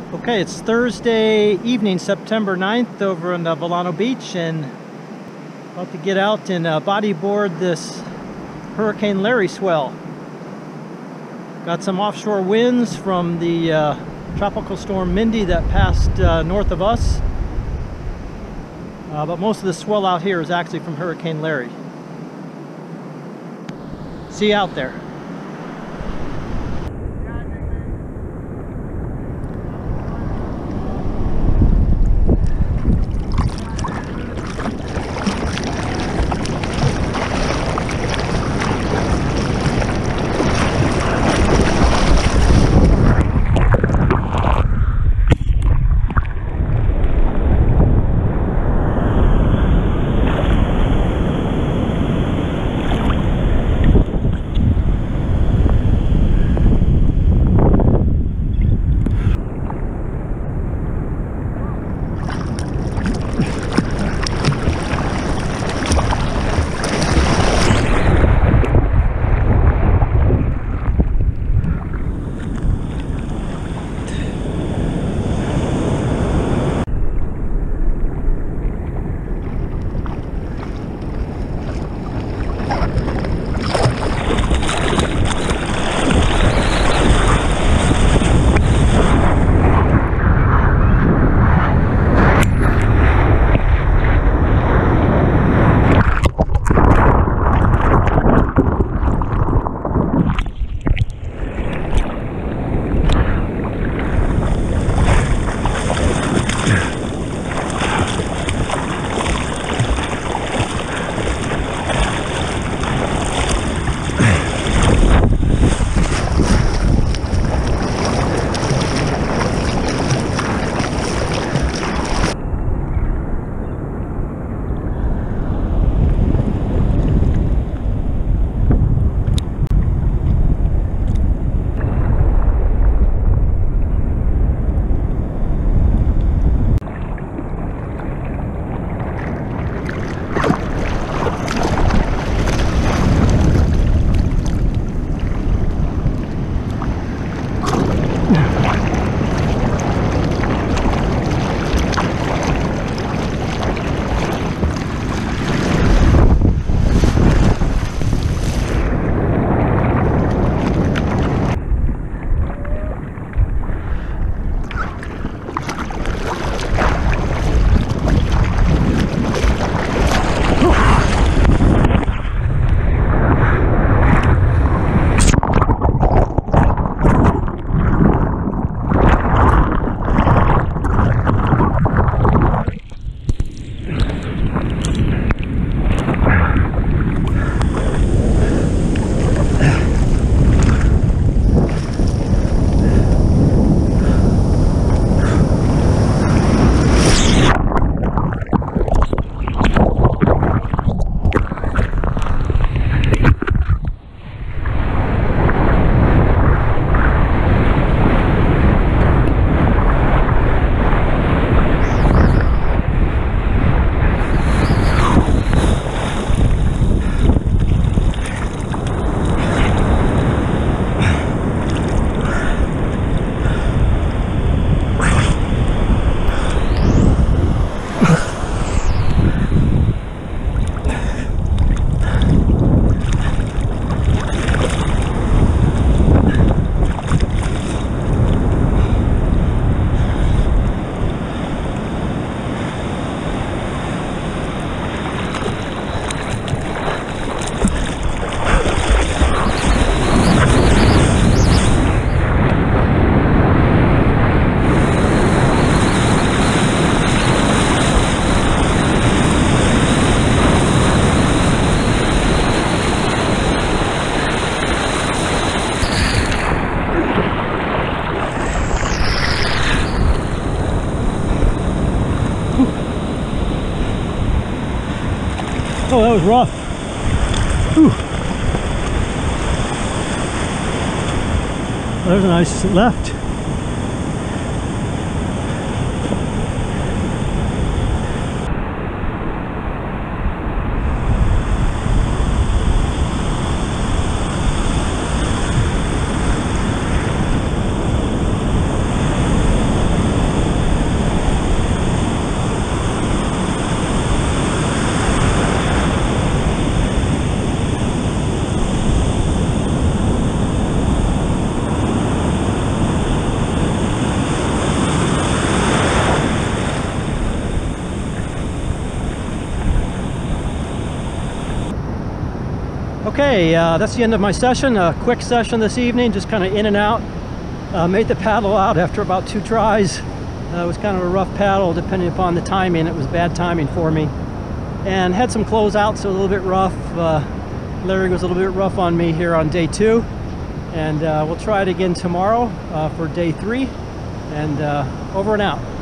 Okay, it's Thursday evening, September 9th over on the Vilano beach, and about to get out and bodyboard this Hurricane Larry swell. Got some offshore winds from the tropical storm Mindy that passed north of us, but most of the swell out here is actually from Hurricane Larry. See you out there. Oh, that was rough. Whew. There's a nice left. Okay, that's the end of my session. A quick session this evening, just kind of in and out. Made the paddle out after about 2 tries. It was kind of a rough paddle depending upon the timing. It was bad timing for me. And had some closeouts, so a little bit rough. Larry was a little bit rough on me here on day 2. And we'll try it again tomorrow for day 3. And over and out.